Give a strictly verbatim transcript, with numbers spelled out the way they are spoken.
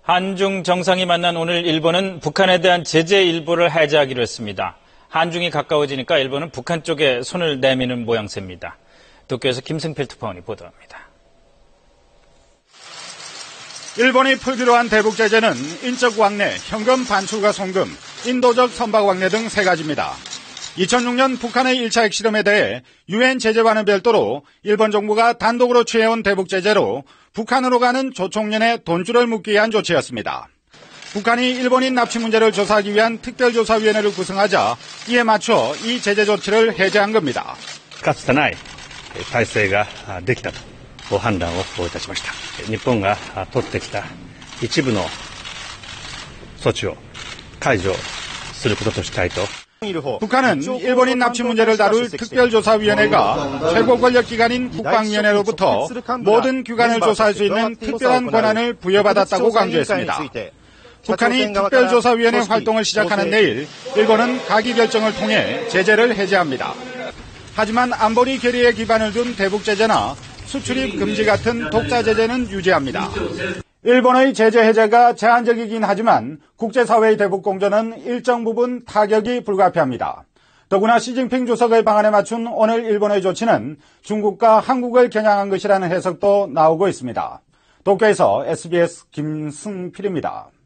한중 정상이 만난 오늘 일본은 북한에 대한 제재 일부를 해제하기로 했습니다. 한중이 가까워지니까 일본은 북한 쪽에 손을 내미는 모양새입니다. 도쿄에서 김승필 특파원이 보도합니다. 일본이 풀기로 한 대북 제재는 인적 왕래, 현금 반출과 송금, 인도적 선박 왕래 등 세 가지입니다. 이천육 년 북한의 일 차 핵실험에 대해 유엔 제재와는 별도로 일본 정부가 단독으로 취해온 대북 제재로 북한으로 가는 조총련의 돈줄을 묶기 위한 조치였습니다. 북한이 일본인 납치 문제를 조사하기 위한 특별조사위원회를 구성하자 이에 맞춰 이 제재 조치를 해제한 겁니다. かつてない体制ができたと判断をいたしました。日本が取ってきた一部の措置を解除することとしたいと。 북한은 일본인 납치 문제를 다룰 특별조사위원회가 최고 권력기관인 국방위원회로부터 모든 기관을 조사할 수 있는 특별한 권한을 부여받았다고 강조했습니다. 북한이 특별조사위원회 활동을 시작하는 내일 일본은 가기 결정을 통해 제재를 해제합니다. 하지만 안보리 결의에 기반을 둔 대북 제재나 수출입 금지 같은 독자 제재는 유지합니다. 일본의 제재 해제가 제한적이긴 하지만 국제사회의 대북 공조는 일정 부분 타격이 불가피합니다. 더구나 시진핑 주석의 방안에 맞춘 오늘 일본의 조치는 중국과 한국을 겨냥한 것이라는 해석도 나오고 있습니다. 도쿄에서 에스비에스 김승필입니다.